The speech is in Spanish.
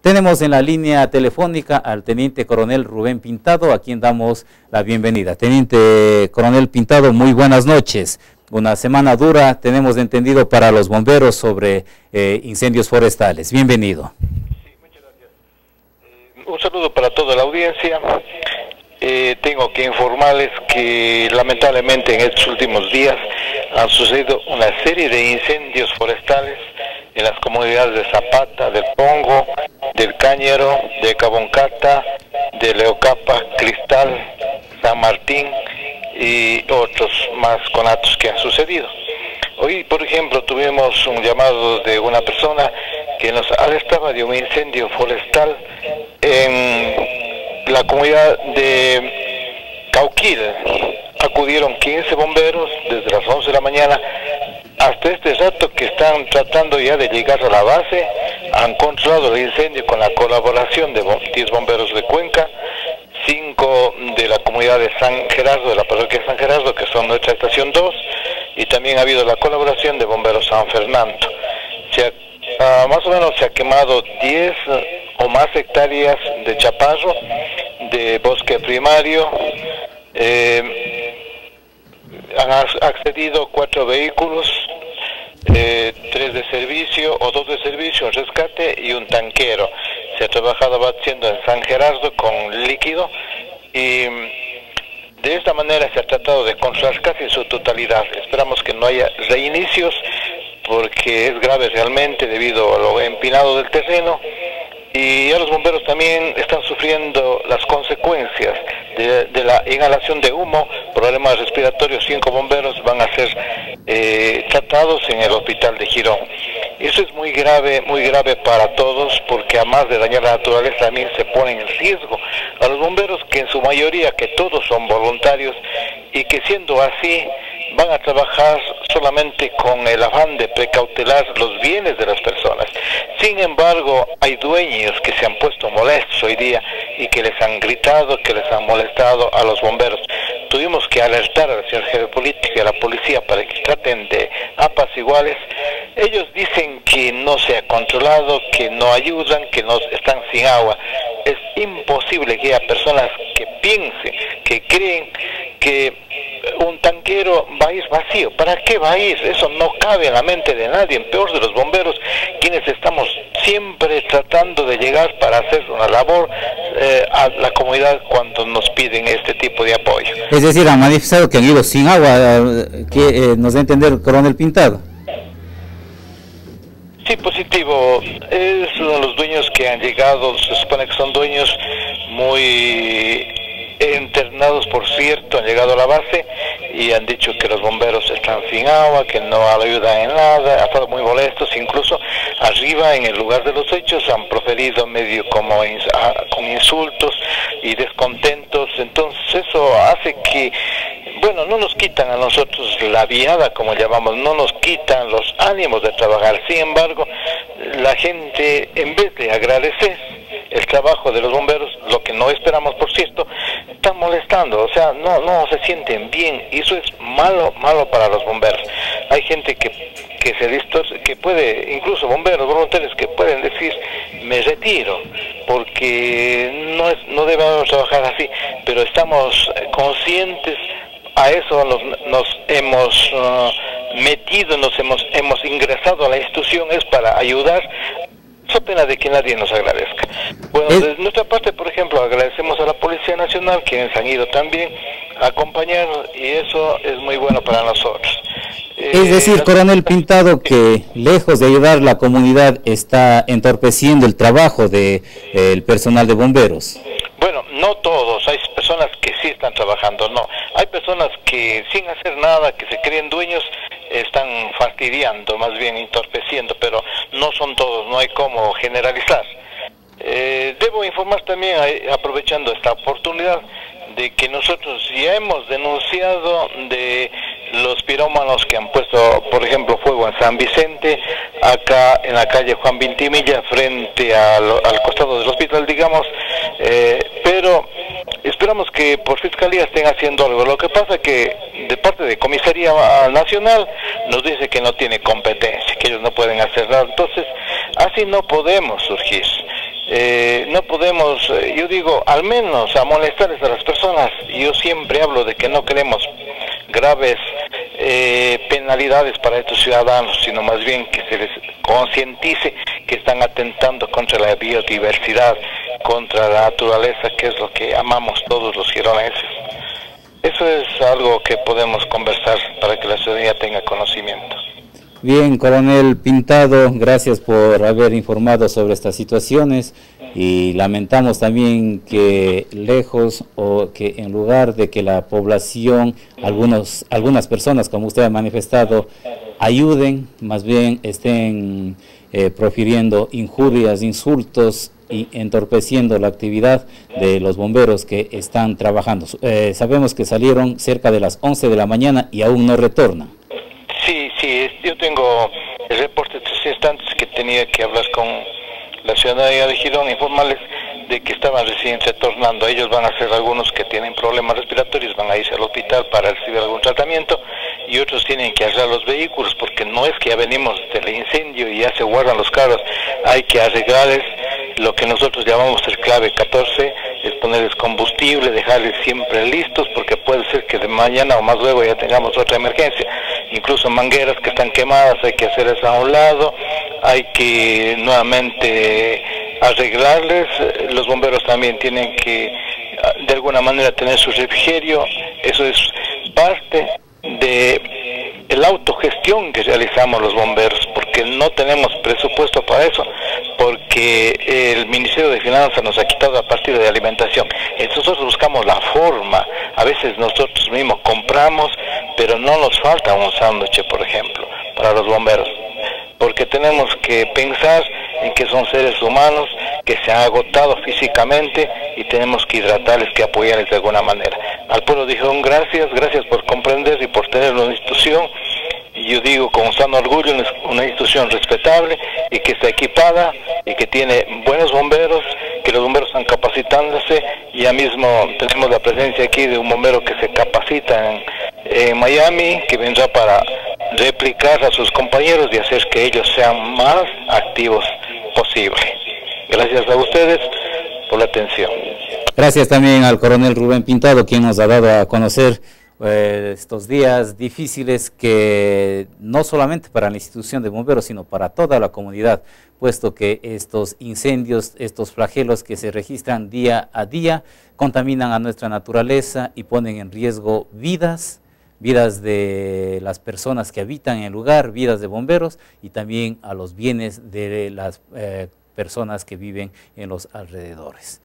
Tenemos en la línea telefónica al Teniente Coronel Rubén Pintado, a quien damos la bienvenida. Teniente Coronel Pintado, muy buenas noches. Una semana dura, tenemos entendido, para los bomberos sobre incendios forestales. Bienvenido. Sí, muchas gracias. Un saludo para toda la audiencia. Tengo que informarles que lamentablemente en estos últimos días han sucedido una serie de incendios forestales en las comunidades de Zapata, del Pongo, del Cáñero, de Caboncata, de Leocapa, Cristal, San Martín y otros más conatos que han sucedido. Hoy, por ejemplo, tuvimos un llamado de una persona que nos alertaba de un incendio forestal en la comunidad de Cauquil. Acudieron 15 bomberos desde las 11 de la mañana hasta este rato, que están tratando ya de llegar a la base. Han controlado el incendio con la colaboración de 10 bomberos de Cuenca, 5 de la comunidad de San Gerardo, de la parroquia de San Gerardo, que son nuestra estación 2, y también ha habido la colaboración de bomberos San Fernando. Más o menos se ha quemado 10 o más hectáreas de chaparro, de bosque primario. Han accedido 4 vehículos, 3 de servicio o 2 de servicio, un rescate y un tanquero. Se ha trabajado batiendo en San Gerardo con líquido y de esta manera se ha tratado de controlar casi en su totalidad. Esperamos que no haya reinicios, porque es grave realmente debido a lo empinado del terreno, y ya los bomberos también están sufriendo las consecuencias de la inhalación de humo, problemas respiratorios. 5 bomberos van a ser tratados en el hospital de Girón. Eso es muy grave para todos, porque además de dañar la naturaleza también se ponen en riesgo a los bomberos, que en su mayoría, que todos son voluntarios, y que siendo así van a trabajar solamente con el afán de precautelar los bienes de las personas. Sin embargo, hay dueños que se han puesto molestos hoy día y que les han gritado, que les han molestado a los bomberos. Tuvimos que alertar al señor jefe político y a la policía para que traten de apaciguarles. Ellos dicen que no se ha controlado, que no ayudan, que no están sin agua. Es imposible que haya personas que piensen, que creen que un tanquero va a ir vacío. ¿Para qué va a ir? Eso no cabe en la mente de nadie, en peor de los bomberos, quienes estamos siempre tratando de llegar para hacer una labor a la comunidad cuando nos piden este tipo de apoyo. Es decir, han manifestado que han ido sin agua, que nos da a entender el Coronel Pintado. Sí, positivo. Es uno de los dueños que han llegado, se supone que son dueños muy internados, por cierto, han llegado a la base y han dicho que los bomberos están sin agua, que no ayudan en nada, han estado muy molestos. Incluso arriba, en el lugar de los hechos, han proferido medio como con insultos y descontentos. Entonces eso hace que, bueno, no nos quitan a nosotros la viada, como llamamos, no nos quitan los ánimos de trabajar. Sin embargo, la gente, en vez de agradecer el trabajo de los bomberos, lo que no esperamos, por cierto, están molestando. O sea, no se sienten bien, y eso es malo para los bomberos. Hay gente que se distorsiona, que puede, incluso bomberos voluntarios, que pueden decir: me retiro, porque no debemos trabajar así. Pero estamos conscientes, a eso nos hemos metido, hemos ingresado a la institución, es para ayudar. Es pena de que nadie nos agradezca. Bueno, de nuestra parte, por ejemplo, agradecemos a la Policía Nacional, quienes han ido también a acompañar, y eso es muy bueno para nosotros. Es decir, Coronel Pintado, que lejos de ayudar, la comunidad está entorpeciendo el trabajo del personal de bomberos. Bueno, no todos, hay personas que sí están trabajando, no. Hay personas que sin hacer nada, que se creen dueños, están fastidiando, más bien entorpeciendo, pero no son todos, no hay cómo generalizar. Debo informar también, aprovechando esta oportunidad, de que nosotros ya hemos denunciado de los pirómanos que han puesto, por ejemplo, fuego en San Vicente, acá en la calle Juan Vintimilla, frente al costado del hospital, digamos, pero esperamos que por Fiscalía estén haciendo algo. Lo que pasa es que de parte de Comisaría Nacional nos dice que no tiene competencia, que ellos no pueden hacer nada. Entonces, así no podemos surgir. No podemos, yo digo, al menos a molestarles a las personas. Yo siempre hablo de que no queremos graves penalidades para estos ciudadanos, sino más bien que se les concientice que están atentando contra la biodiversidad, contra la naturaleza, que es lo que amamos todos los gironeses. Eso es algo que podemos conversar para que la ciudadanía tenga conocimiento. Bien, coronel Pintado, gracias por haber informado sobre estas situaciones y lamentamos también que lejos o que en lugar de que la población, algunas personas, como usted ha manifestado, ayuden, más bien estén profiriendo injurias, insultos y entorpeciendo la actividad de los bomberos que están trabajando. Sabemos que salieron cerca de las 11 de la mañana y aún no retornan. Sí, yo tengo el reporte de 3 instantes que tenía que hablar con la ciudadanía de Girón, informarles de que estaban recién retornando. Ellos van a ser algunos que tienen problemas respiratorios, van a irse al hospital para recibir algún tratamiento, y otros tienen que arreglar los vehículos, porque no es que ya venimos del incendio y ya se guardan los carros, hay que arreglarles lo que nosotros llamamos el clave 14, es ponerles combustible, dejarles siempre listos, porque puede ser que de mañana o más luego ya tengamos otra emergencia. Incluso mangueras que están quemadas hay que hacerlas a un lado, hay que nuevamente arreglarles. Los bomberos también tienen que de alguna manera tener su refrigerio. Eso es parte de la autogestión que realizamos los bomberos, porque no tenemos presupuesto para eso, porque el Ministerio de Finanzas nos ha quitado a partir de alimentación. Entonces nosotros buscamos la forma, a veces nosotros mismos compramos, pero no nos falta un sándwich, por ejemplo, para los bomberos, porque tenemos que pensar en que son seres humanos que se han agotado físicamente y tenemos que hidratarles, que apoyarles de alguna manera. Al pueblo dijeron gracias por comprender y por tener una institución, y yo digo con sano orgullo, una institución respetable y que está equipada y que tiene buenos bomberos, que los bomberos están capacitándose. Ya mismo tenemos la presencia aquí de un bombero que se capacita en Miami, que vendrá para replicar a sus compañeros y hacer que ellos sean más activos posible. Gracias a ustedes por la atención. Gracias también al coronel Rubén Pintado, quien nos ha dado a conocer estos días difíciles, que no solamente para la institución de bomberos, sino para toda la comunidad, puesto que estos incendios, estos flagelos que se registran día a día, contaminan a nuestra naturaleza y ponen en riesgo vidas de las personas que habitan en el lugar, vidas de bomberos y también a los bienes de las personas que viven en los alrededores.